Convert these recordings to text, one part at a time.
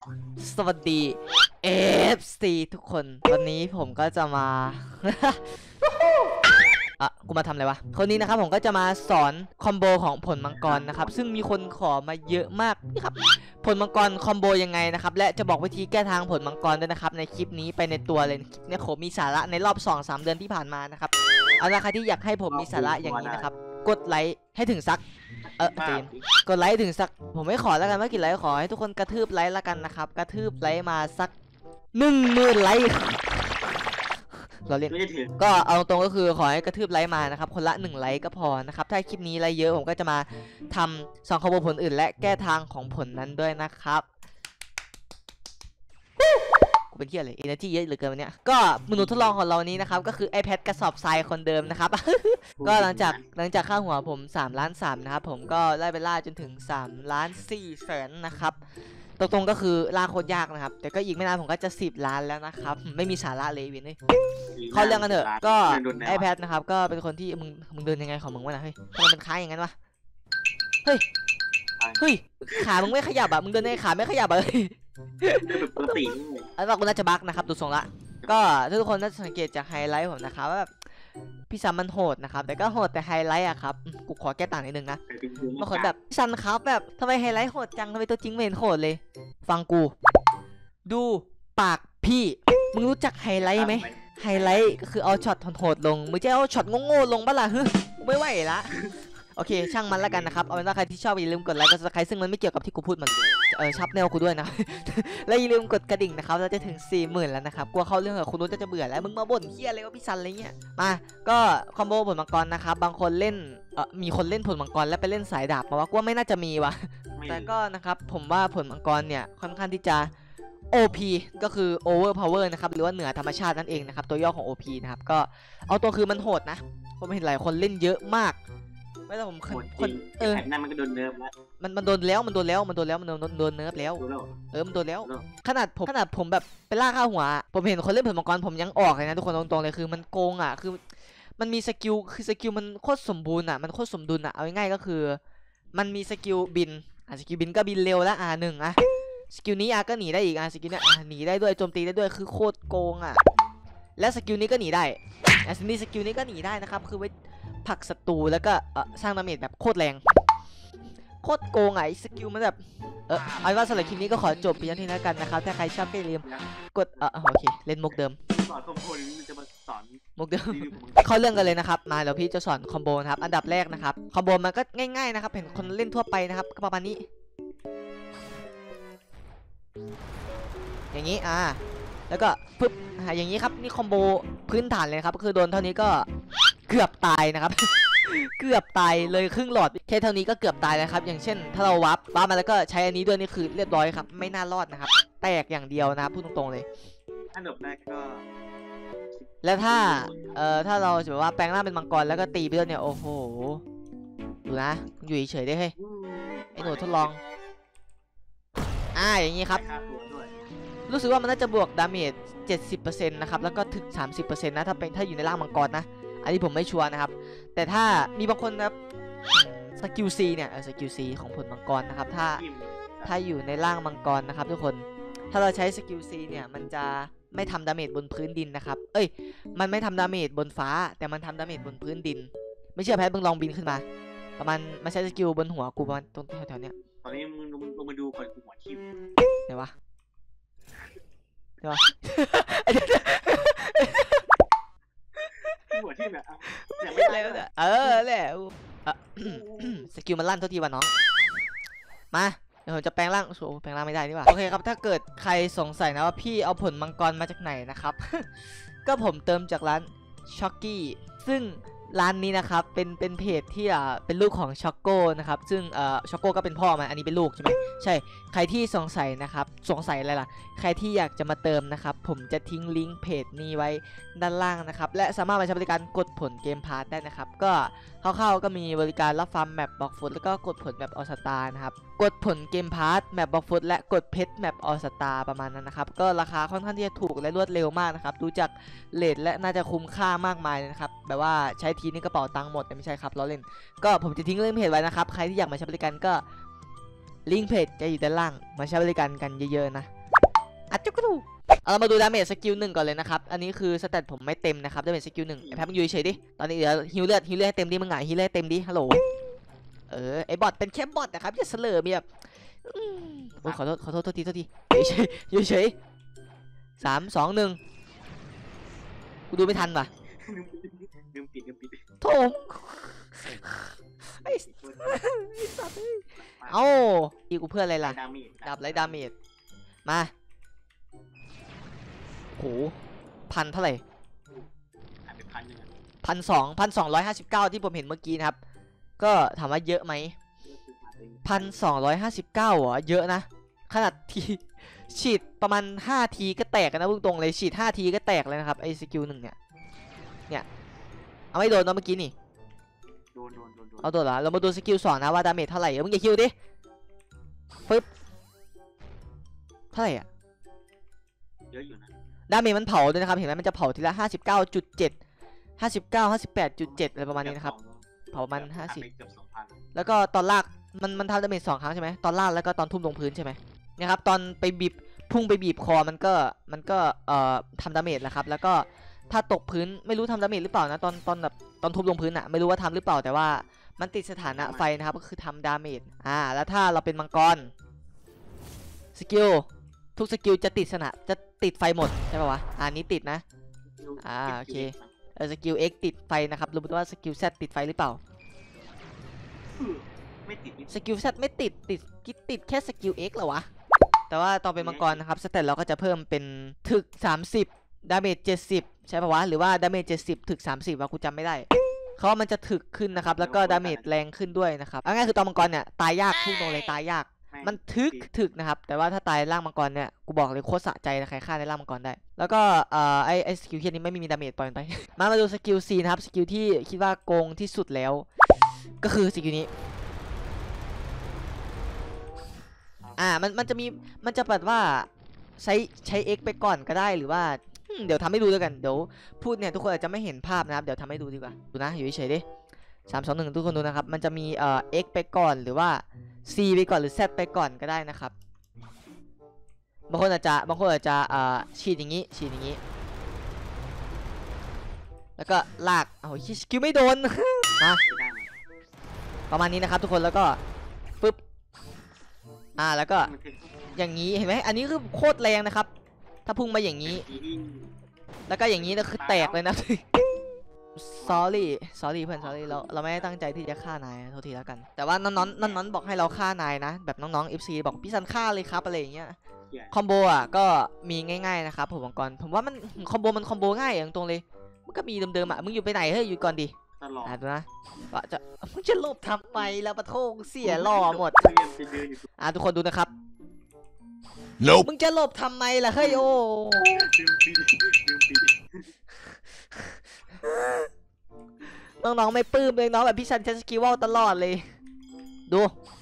สวัสดี FC ทุกคนวันนี้ผมก็จะมา กูมาทำอะไรวะคนนี้นะครับผมก็จะมาสอนคอมโบของผลมังกรนะครับซึ่งมีคนขอมาเยอะมากนี่ครับผลมังกรคอมโบยังไงนะครับและจะบอกวิธีแก้ทางผลมังกรด้วยนะครับในคลิปนี้ไปในตัวเลยเนี่ยผมมีสาระในรอบ 2-3 เดือนที่ผ่านมานะครับเอาละใครที่อยากให้ผมมีสาระอย่างนี้นะครับกดไลค์ให้ถึงสักเจนกดไลค์ถึงสักผมไม่ขอแล้วกันว่ากี่ไลค์ขอให้ทุกคนกระทืบไลค์แล้วกันนะครับกระทืบไลค์มาสัก10,000 ไลค์เราเล่นก็เอาตรงก็คือขอให้กระทืบไลค์มานะครับคนละ1 ไลค์ก็พอนะครับถ้าคลิปนี้ไลค์เยอะผมก็จะมาทำ2คอมโบผลอื่นและแก้ทางของผลนั้นด้วยนะครับกูเป็นเที่ยอะไร energy เยอะเหลือเกินวันนี้ก็มนุษย์ทดลองของเรานี้นะครับก็คือ iPad กระสอบทรายคนเดิมนะครับ ก็หลังจากค่าหัวผม3,300,000นะครับผมก็ได้ไปล่าจนถึง3,400,000นะครับตรงๆก็คือล่าโคตรยากนะครับแต่ก็อีกไม่นานผมก็จะ10 ล้านแล้วนะครับไม่มีสาระเลยวินเลยเข้าเรื่องกันเถอะก็ iPad นะครับก็เป็นคนที่มึงเดินยังไงของมึงวะนะเฮ้ยทำไมมันคล้ายอย่างนั้นวะเฮ้ยขามึงไม่ขยับอ่ะมึงเดินในขาไม่ขยับอ่ะปกติแล้วเราก็น่าจะบั๊กนะครับดูทรงละก็ทุกคนน่าจะสังเกตจากไฮไลท์ผมนะครับว่าแบบพี่ซันมันโหดนะครับแต่ก็โหดแต่ไฮไลท์อะครับกูขอแก้ต่างนิดนึงนะบางคนแบบพี่ซันครับแบบทำไมไฮไลท์โหดจังทำไมตัวจริงไม่เห็นโหดเลยฟังกูดูปากพี่มึงรู้จักไฮไลท์ไหมไฮไลท์ก็คือเอาช็อตโหดลงมึงจะเอาช็อตโง่ๆลงบ้าล่ะไม่ไหวละโอเคช่างมันแล้วกันนะครับเอาเป็นว่าใครที่ชอบอย่าลืมกดไลค์กดซับสไครต์ซึ่งมันไม่เกี่ยวกับที่กูพูดมันชับแนวกูด้วยนะ และอย่าลืมกดกระดิ่งนะครับเราจะถึง40,000แล้วนะครับกลัวเข้าเรื่องกับคุณนู้นจะเบื่อแล้วมึงมาบ่นเฮี้ยอะไรวะพี่ซันอะไรเงี้ยมาก็คอมโบผลมังกรนะครับบางคนเล่นมีคนเล่นผลมังกรแล้วไปเล่นสายดาบมาว่ากูว่าไม่น่าจะมีวะแต่ก็นะครับผมว่าผลมังกรเนี่ยค่อนข้างที่จะ OP ก็คือ Over Power นะครับหรือว่าเหนือธรรมชาตินั่นเองนะครับตัวย่อของ OP นะครับก็เอาตัวคือมันโหดนะผมเห็นหลายคนเล่นเยอะมากไม่แต่ผมคนนั่นมันก็โดนเนิร์ฟแล้วมันโดนแล้วมันโดนเนิร์ฟแล้วมันโดนแล้วมันโดนแล้วขนาดผมแบบไปล่าข้าวหัวผมเห็นคนเล่นผลมังกรผมยังออกเลยนะทุกคนตรงๆเลยคือมันโกงอ่ะคือมันมีสกิลคือสกิลมันโคตรสมบูรณ์อ่ะมันโคตรสมดุลอ่ะเอาง่ายๆก็คือมันมีสกิลบินสกิลบินก็บินเร็วแล้วหนึ่งสกิลนี้ก็หนีได้อีกสกิลนี้หนีได้ด้วยโจมตีได้ด้วยคือโคตรโกงและสกิลนี้ก็หนีได้สกิลนี้ก็หนีได้นะครับคือไว้ผลักศัตรูแล้วก็สร้างดาเมจแบบโคตรแรงโคตรโกงสกิลมันแบบเอาว่าสำหรับคลิปนี้ก็ขอจบเพียงเท่านี้แล้วกันนะครับถ้าใครชอบก็อย่าลืมกดโอเคเล่นมุกเดิมสอนคอมโบนี้มันจะมาสอนมุกเดิมเข้าเรื่องกันเลยนะครับมาเดี๋ยวพี่จะสอนคอมโบนะครับอันดับแรกนะครับคอมโบมันก็ง่ายๆนะครับเห็นคนเล่นทั่วไปนะครับก็ประมาณนี้อย่างนี้แล้วก็ปึ๊บอย่างนี้ครับนี่คอมโบพื้นฐานเลยครับก็คือโดนเท่านี้ก็เกือบตายนะครับ เกือบตายเลยครึ่งหลอดแค่เท่านี้ก็เกือบตายแล้วครับอย่างเช่นถ้าเราวับมาแล้วก็ใช้อันนี้ด้วยนี่คือเรียบร้อยครับไม่น่ารอดนะครับแตกอย่างเดียวนะครับพูดตรงๆเลยอันดับแรกก็แล้วถ้าเราจะแบบว่าแปลงร่างเป็นมังกรแล้วก็ตีไปด้วยเนี่ยโอ้โหดูนะอยู่เฉยๆได้เฮ้ยไอ้หนูทดลองอย่างนี้ครับรู้สึกว่ามันน่าจะบวกดาเมจ 70% นะครับแล้วก็ถึง 30% นะถ้าอยู่ในร่างมังกรนะอันนี้ผมไม่ชัวร์นะครับแต่ถ้ามีบางคนนะครับสกิล C เนี่ยสกิล C ของผลมังกรนะครับถ้าอยู่ในร่างมังกรนะครับทุกคนถ้าเราใช้สกิล C เนี่ยมันจะไม่ทำดาเมจบนพื้นดินนะครับมันไม่ทำดาเมจบนฟ้าแต่มันทำดาเมจบนพื้นดินไม่เชื่อแพทมึงลองบินขึ้นมาประมาณมาใช้สกิลบนหัวกูประมาณตรงแถวๆเนี้ยตอนนี้มึงลงมาดูก่อนกูหัวทิ่มไหนวะหัวทิ่มแบบไม่เร็วแหละแหละสกิลมันลั่นทุกทีวะน้องมาเดี๋ยวผมจะแปลงร่างแปลงร่างไม่ได้นี่หว่าโอเคครับถ้าเกิดใครสงสัยนะว่าพี่เอาผลมังกรมาจากไหนนะครับ ก็ผมเติมจากร้านช็อกกี้ซึ่งร้านนี้นะครับเป็นเพจที่เป็นลูกของช็อกโก้นะครับซึ่งช็อกโก้ก็เป็นพ่อมันอันนี้เป็นลูกใช่ไหมใช่ใครที่สงสัยนะครับสงสัยอะไรล่ะใครที่อยากจะมาเติมนะครับผมจะทิ้งลิงก์เพจนี้ไว้ด้านล่างนะครับและสามารถมาใช้บริการกดผลเกมพาร์ทได้นะครับก็คร่าวๆก็มีบริการรับฟาร์มแมปบล็อกฟุตแล้วก็กดผลแมปออสตานะครับกดผลเกมพาร์ทแมปบล็อกฟุตและกดเพชรแมปออสตาประมาณนั้นนะครับก็ราคาค่อนข้างที่จะถูกและรวดเร็วมากนะครับดูจากเรทและน่าจะคุ้มค่ามากมายเลยนะครับแบบว่าใช้ทีนี้กระเป๋าตังค์หมดแต่ไม่ใช่ครับล้อเล่นก็ผมจะทิ้งลิงก์เพจไว้นะครับใครที่อยากมาใช้บริการก็ลิงก์เพจจะอยู่ด้านล่างมาใช้บริการกันเยอะๆนะอัดจุกดูเรามาดูดาเมจสกิล1ก่อนเลยนะครับอันนี้คือสเตตผมไม่เต็มนะครับดาเมจสกิล1ไอแพทมึงอยู่เฉยดิตอนนี้เดี๋ยวฮิวเลือดให้เต็มดิมึงหงายฮิวเลือดให้เต็มดิฮัลโหลไอบอทเป็นแค่บอทนะครับอย่าเสลอมีแบบโอ้ยขอโทษโทษทีอยู่เฉย3 2 1กูดูไม่ทันว่ะลืมปิดโถมไอ้สัตว์เอ้าอีกูเพื่ออะไรล่ะดาเมจดับไรดาเมจมาโหพันเท่าไหร่หายไป1,000อะ 1,259ที่ผมเห็นเมื่อกี้นะครับก็ถามว่าเยอะไหม1,259เหรอเยอะนะขนาดทีฉีดประมาณ5 ทีก็แตกกันนะพุ่งตรงเลยฉีด5 ทีก็แตกเลยนะครับไอ้สกิล1เนี่ยเอาไม่โดนเนาะเมื่อกี้นี่โดนเอาตัวเหรอเรามาดูสกิล2นะว่าดาเมจเท่าไหร่มึงอย่าคิวดิปึ๊บเท่าไหร่อะเยอะอยู่นะดาเมจมันเผาด้วยนะครับเห็นไหมมันจะเผาทีละ59.7 58.7อะไรประมาณนี้นะครับเผามัน50แล้วก็ตอนลากมันทำดาเมจ2 ครั้งใช่ไหมตอนลากแล้วก็ตอนทุ่มลงพื้นใช่ไหมเนี่ยครับตอนไปบีบพุ่งไปบีบคอมันก็ทำดาเมจแหละครับแล้วก็ถ้าตกพื้นไม่รู้ทำดาเมจหรือเปล่านะตอนแบบตอนทุบลงพื้นอะไม่รู้ว่าทำหรือเปล่าแต่ว่ามันติดสถานะไฟนะครับก็คือทำดาเมจแล้วถ้าเราเป็นมังกรสกิลทุกสกิลจะติดไฟหมดใช่ป่าวะอันนี้ติดนะโอเคสกิล X ติดไฟนะครับรู้ไหมว่าสกิล Z ติดไฟหรือเปล่าไม่ติดสกิล Z ไม่ติดแค่สกิล X เหรอวะแต่ว่าตอนเป็นมังกรนะครับสเตตเราก็จะเพิ่มเป็นถึก30ดาเมจ70ใช่ป่าวะหรือว่าดาเมจ70ถึก30วะกูจำไม่ได้เขาว่ามันจะถึกขึ้นนะครับแล้วก็ดาเมจแรงขึ้นด้วยนะครับเอาง่ายคือตอนมังกรเนี่ยตายยากพุ่งตรงเลยตายยากมันถึกนะครับแต่ว่าถ้าตายร่างมังกรเนี่ยกูบอกเลยโคตรสะใจนะใครฆ่าในร่างมังกรได้แล้วก็ไอสกิลเคียนี้ไม่มีดาเมจปล่อยมันไป มาดูสกิล C นะครับสกิลที่คิดว่าโกงที่สุดแล้วก็คือสกิลนี้มันจะแบบว่าใช้ X ไปก่อนก็ได้หรือว่าเดี๋ยวทำให้ดูด้วยกันเดี๋ยวพูดเนี่ยทุกคนอาจจะไม่เห็นภาพนะครับเดี๋ยวทำให้ดูดีกว่าดูนะอยู่เฉยๆดิ3 2 1ทุกคนดูนะครับมันจะมีX ไปก่อนหรือว่า C ไปก่อนหรือ Z ไปก่อนก็ได้นะครับบางคนอาจจะฉีดอย่างนี้แล้วก็ลากโอ้ยสกิลไม่โดน นะประมาณนี้นะครับทุกคนแล้วก็ปึ๊บแล้วก็อย่างนี้เห็นไหมอันนี้คือโคตรแรงนะครับถ้าพุ่งมาอย่างนี้แล้วก็อย่างนี้ก็คือแตกเลยนะ sorry เพื่อน sorry เราไม่ได้ตั้งใจที่จะฆ่านายโทษทีแล้วกันแต่ว่าน้องบอกให้เราฆ่านายนะแบบน้องๆ FC บอกพี่ซันฆ่าเลยครับอะไรอย่างเงี้ยคอมโบก็มีง่ายๆนะครับผมมังกรผมว่ามันคอมโบง่ายอย่างตรงเลยมันก็มีเดิมมึงอยู่ไปไหนเฮ้ยอยู่ก่อนดิดูนะมึงจะหลบทำไมแล้วปะโถเสียหล่อหมดทุกคนดูนะครับมึงจะหลบทำไมล่ะเฮ้ยโอ้น้องๆไม่ปลื้มเลยน้องแบบพี่ซันใช้สกิลว่าวตลอดเลยดู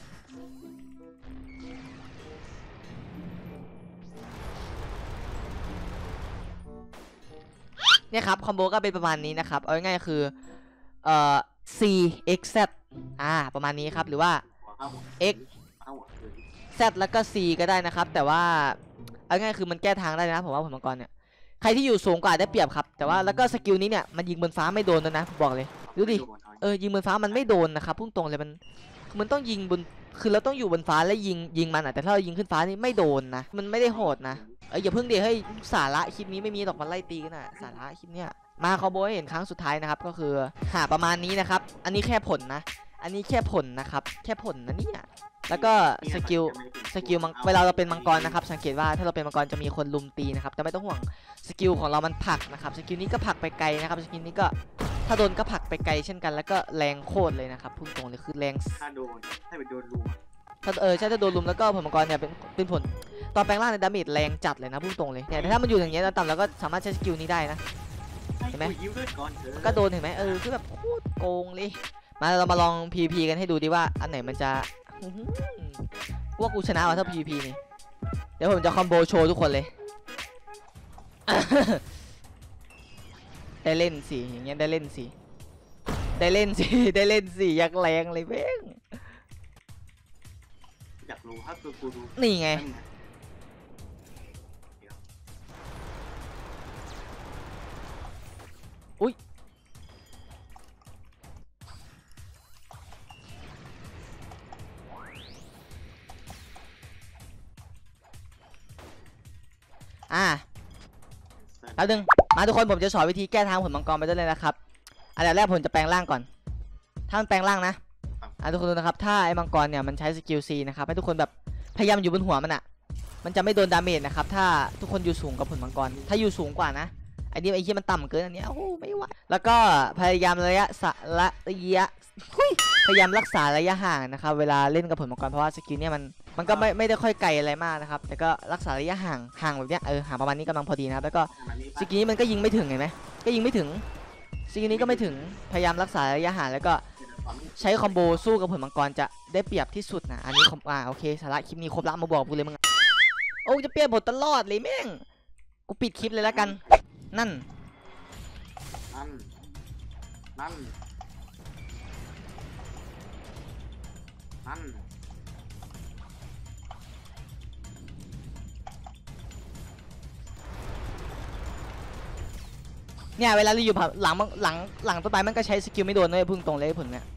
เนี่ยครับคอมโบก็เป็นประมาณนี้นะครับเอาง่ายๆคือC X Z ประมาณนี้ครับหรือว่า X Z แล้วก็ C ก็ได้นะครับแต่ว่าเอาง่ายคือมันแก้ทางได้นะผมว่าผลมังกรเนี่ยใครที่อยู่สูงกว่าได้เปรียบครับแต่ว่าแล้วก็สกิลนี้เนี่ยมันยิงบนฟ้าไม่โดนนะบอกเลยดูดิยิงบนฟ้ามันไม่โดนนะครับพุ่งตรงเลยมันต้องยิงบนคือเราต้องอยู่บนฟ้าแล้วยิงมันแต่ถ้าเรายิงขึ้นฟ้านี่ไม่โดนนะมันไม่ได้โหดนะอย่าเพิ่งเดี๋ยวให้สาระคลิปนี้ไม่มีดอกมันไล่ตีกันนะสาระคลิปเนี้ยมาคอมโบให้เห็นครั้งสุดท้ายนะครับก็คือประมาณนี้นะครับอันนี้แค่ผลนะอันนี้แค่ผลนะครับแค่ผลนะเนี่ยแล้วก็สกิลเวลาเราเป็นมังกรนะครับสังเกตว่าถ้าเราเป็นมังกรจะมีคนลุมตีนะครับแต่ไม่ต้องห่วงสกิลของเรามันผลักนะครับสกิลนี้ก็ผลักไปไกลนะครับสกิลนี้ก็ถ้าโดนก็ผลักไปไกลเช่นกันแล้วก็แรงโคตรเลยนะครับพุ่งตรงเลยคือแรงถ้าโดนลุมใช่ถ้าโดนลุมแล้วก็ผลมังกรเนี่ยเป็นผลตอนแปลงร่างในดาเมจแรงจัดเลยนะพุ่งตรงเลยเนี่ยถ้ามันอยู่อย่างเงี้ยต่ำแล้วก็สามารถใช้สกิลนี้ได้นะเห็นไหมก็โดนเห็นไหมคือแบบโคตรโกงเลยมาเรามาลอง PVP กันให้ดูดิว่าอันไหนมันจะว่ากูชนะว่ะถ้า PVP นี่เดี๋ยวผมจะคอมโบโชว์ทุกคนเลย ได้เล่นสิอย่างเงี้ยได้เล่นสิอยากแรงเลยเพ่งอยากรู้รูถ้าตัวกูดูนี่ไงนั่นไงแป๊บนึงมาทุกคนผมจะสอนวิธีแก้ทางผลมังกรไปด้วยเลยนะครับอันดับแรกผมจะแปลงร่างก่อนถ้ามันแปลงร่างนะทุกคนดูนะครับถ้าไอ้มังกรเนี่ยมันใช้สกิล C นะครับให้ทุกคนแบบพยายามอยู่บนหัวมันอะมันจะไม่โดนดาเมจนะครับถ้าทุกคนอยู่สูงกับผลมังกรถ้าอยู่สูงกว่านะไอ้นี่ไอ้ที่มันต่ำเกินอันนี้โอ้โหไม่ไหวแล้วก็พยายามระยะพยายามรักษาระยะห่างนะครับเวลาเล่นกับผลมังกรเพราะว่าสกิลเนี่ยมันก็ไม่ได้ค่อยไกลอะไรมากนะครับแต่ก็รักษาระยะห่างแบบเนี้ยห่างประมาณนี้กำลังพอดีนะครับแล้วก็สกิลนี้มันก็ยิงไม่ถึงเห็นไหมก็ยิงไม่ถึงสกิลนี้ก็ไม่ถึงพยายามรักษาระยะห่างแล้วก็ใช้คอมโบสู้กับผลมังกรจะได้เปรียบที่สุดนะอันนี้โอเคสาระคลิปนี้ครบละมาบอกกูเลยมึงโอ้จะเปลี่ยนบทตลอดเลยแม่งกูปิดคลิปเลยแล้วกันนั่นเนี่ยเวลาเราอยู่หลังต้นไม้มันก็ใช้สกิลไม่โดนเลยพึ่งตรงเลยผลเนี่ย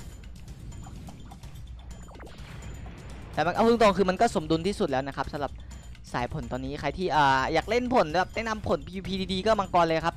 แต่มันเอาพึ่งตรงคือมันก็สมดุลที่สุดแล้วนะครับสำหรับสายผลตอนนี้ใครที่อยากเล่นผลแบบแนะนำผล PVP ดีๆก็มังกรเลยครับ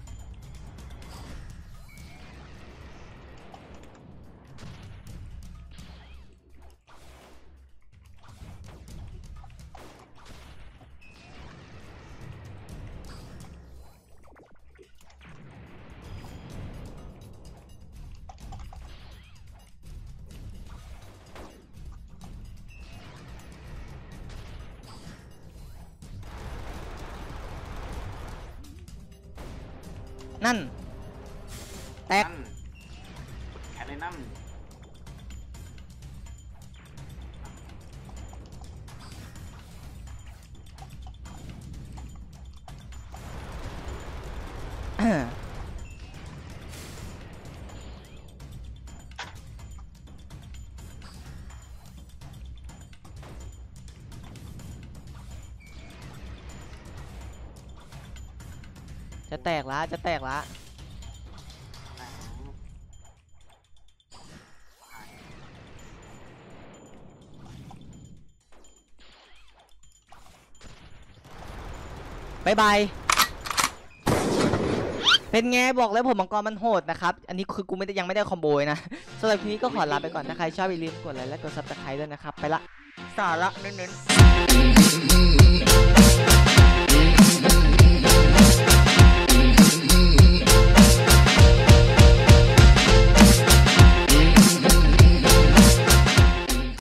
นั่นแตกแค่ในนั่นจะแตกละบายบายเป็นไงบอกแล้วผมมังกรมันโหดนะครับอันนี้คือกูยังไม่ได้คอมโบนะสำหรับคลิปนี้ก็ขอลาไปก่อนถ้าใครชอบอย่าลืมกดไลค์และกดซับสไครต์ด้วยนะครับไปละสาระเน้นๆ